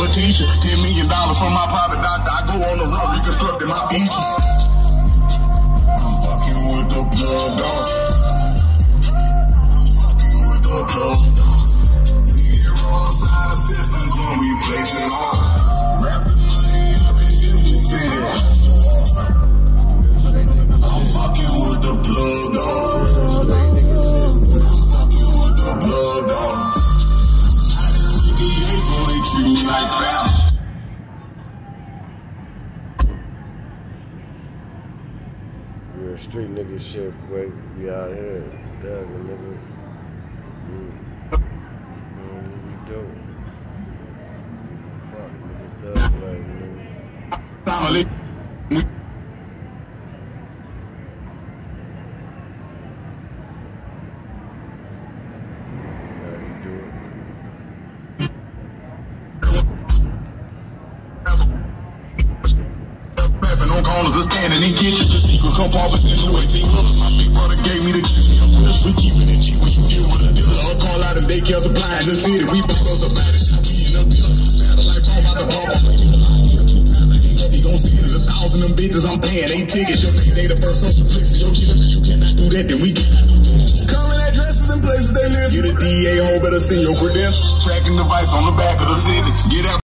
a teacher. $10 million from my private doctor. I go on the run, reconstructing my features. I'm fucking with the plug, dog. I'm fucking with the plug, dog. We hear all side of systems when we place it hard. Wrap the money up and then we send it back. I'm fucking with the plug, dog. I'm fucking with the plug, dog. They treat me like family. Real street nigga shit, boy. We out here, thuggin' nigga. What we doing? Fuck, nigga, thug like nigga. Family. Standing in kitchens, the secret compartments in the 18 wheelers. My big brother gave me the key. We keeping it cheap when you deal with a dealer. I'll call out and daycare supply in the city. We back on some body shit. We in the building. Satellite phone by the ball. I'm making a lie here 2 times. He gon' see it as 1,000 them bitches. I'm paying 8 tickets. Your nigga ain't the first social place. Your kid, if you cannot do that, then we cannot do this. Current addresses and places they live. Get a DA home, better send your credentials. Tracking device on the back of the sentence. Get out.